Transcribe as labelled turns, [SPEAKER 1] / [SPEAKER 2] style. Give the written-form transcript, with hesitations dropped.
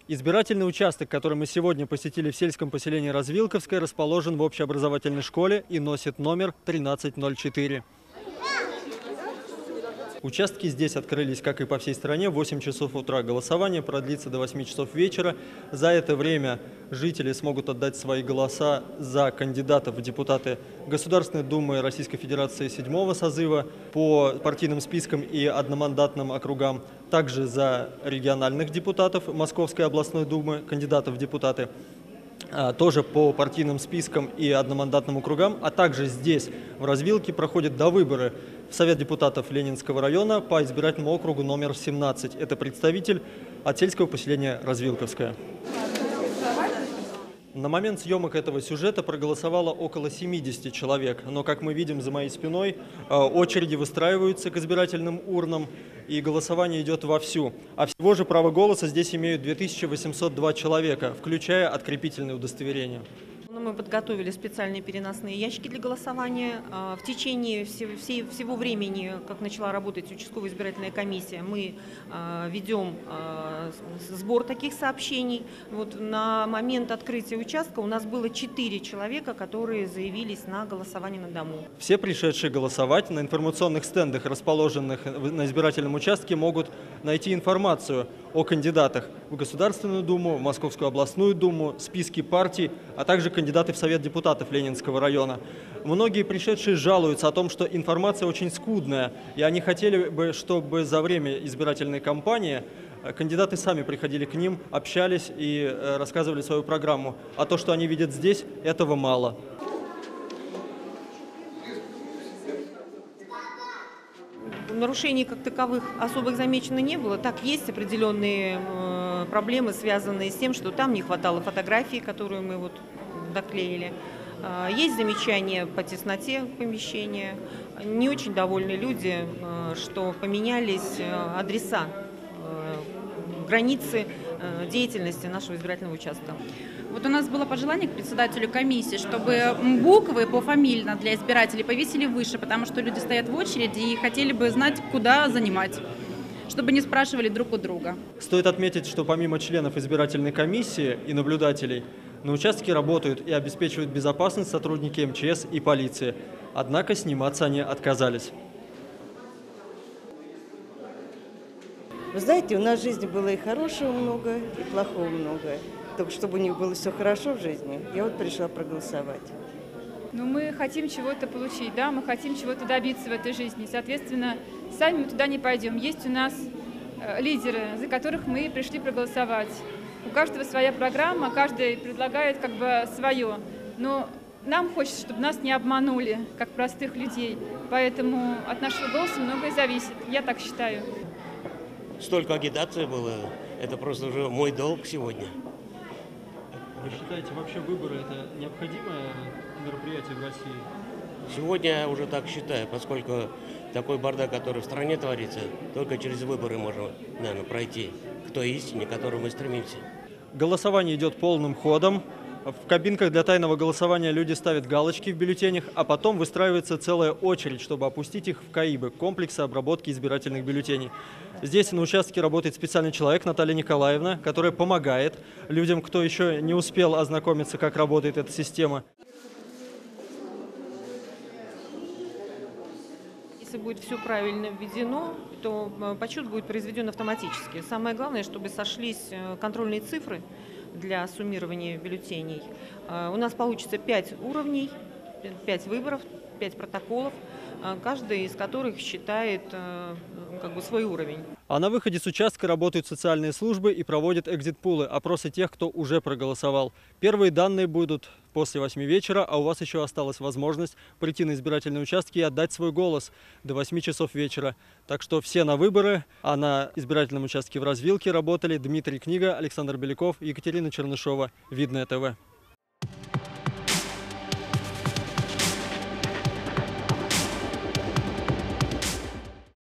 [SPEAKER 1] Избирательный участок, который мы сегодня посетили в сельском поселении Развилковское, расположен в общеобразовательной школе и носит номер 1304. Участки здесь открылись, как и по всей стране, в 8 часов утра. Голосование продлится до 8 часов вечера. За это время жители смогут отдать свои голоса за кандидатов в депутаты Государственной Думы Российской Федерации 7-го созыва по партийным спискам и одномандатным округам, также за региональных депутатов Московской областной думы, кандидатов в депутаты, тоже по партийным спискам и одномандатным округам, а также здесь, в Развилке, проходят довыборы в Совет депутатов Ленинского района по избирательному округу номер 17. Это представитель от сельского поселения Развилковское. На момент съемок этого сюжета проголосовало около 70 человек, но, как мы видим за моей спиной, очереди выстраиваются к избирательным урнам, и голосование идет вовсю. А всего же право голоса здесь имеют 2802 человека, включая открепительные удостоверения.
[SPEAKER 2] Мы подготовили специальные переносные ящики для голосования. В течение всего времени, как начала работать участковая избирательная комиссия, мы ведем сбор таких сообщений. Вот на момент открытия участка у нас было 4 человека, которые заявились на голосование на дому.
[SPEAKER 1] Все пришедшие голосовать на информационных стендах, расположенных на избирательном участке, могут найти информацию о кандидатах в Государственную Думу, в Московскую областную думу, списки партий, а также кандидаты в Совет депутатов Ленинского района. Многие пришедшие жалуются о том, что информация очень скудная, и они хотели бы, чтобы за время избирательной кампании кандидаты сами приходили к ним, общались и рассказывали свою программу. А то, что они видят здесь, этого мало.
[SPEAKER 2] Нарушений как таковых особых замечено не было. Так, есть определенные проблемы, связанные с тем, что там не хватало фотографий, которую мы вот доклеили. Есть замечания по тесноте помещения. Не очень довольны люди, что поменялись адреса, границы деятельности нашего избирательного участка.
[SPEAKER 3] Вот у нас было пожелание к председателю комиссии, чтобы буквы пофамильно для избирателей повесили выше, потому что люди стоят в очереди и хотели бы знать, куда занимать, чтобы не спрашивали друг у друга.
[SPEAKER 1] Стоит отметить, что помимо членов избирательной комиссии и наблюдателей, на участке работают и обеспечивают безопасность сотрудники МЧС и полиции. Однако сниматься они отказались.
[SPEAKER 4] Вы знаете, у нас в жизни было и хорошего много, и плохого много. Только чтобы у них было все хорошо в жизни, я вот пришла проголосовать.
[SPEAKER 5] Ну, мы хотим чего-то получить, да, мы хотим чего-то добиться в этой жизни. Соответственно, сами мы туда не пойдем. Есть у нас лидеры, за которых мы пришли проголосовать. У каждого своя программа, каждый предлагает как бы свое. Но нам хочется, чтобы нас не обманули, как простых людей. Поэтому от нашего голоса многое зависит. Я так считаю.
[SPEAKER 6] Столько агитации было, это просто уже мой долг сегодня.
[SPEAKER 1] Вы считаете, вообще выборы – это необходимое мероприятие в России?
[SPEAKER 6] Сегодня я уже так считаю, поскольку такой бардак, который в стране творится, только через выборы можно, наверное, пройти к той истине, к которой мы стремимся.
[SPEAKER 1] Голосование идет полным ходом. В кабинках для тайного голосования люди ставят галочки в бюллетенях, а потом выстраивается целая очередь, чтобы опустить их в КАИБы – комплексы обработки избирательных бюллетеней. Здесь на участке работает специальный человек, Наталья Николаевна, которая помогает людям, кто еще не успел ознакомиться, как работает эта система.
[SPEAKER 2] Если будет все правильно введено, то подсчет будет произведен автоматически. Самое главное, чтобы сошлись контрольные цифры для суммирования бюллетеней. У нас получится 5 уровней, 5 выборов, 5 протоколов, каждый из которых считает как бы свой уровень.
[SPEAKER 1] А на выходе с участка работают социальные службы и проводят экзит-пулы, опросы тех, кто уже проголосовал. Первые данные будут после 8 вечера, а у вас еще осталась возможность прийти на избирательные участки и отдать свой голос до 8 часов вечера. Так что все на выборы, а на избирательном участке в Развилке работали Дмитрий Книга, Александр Беляков, Екатерина Чернышова. Видное ТВ.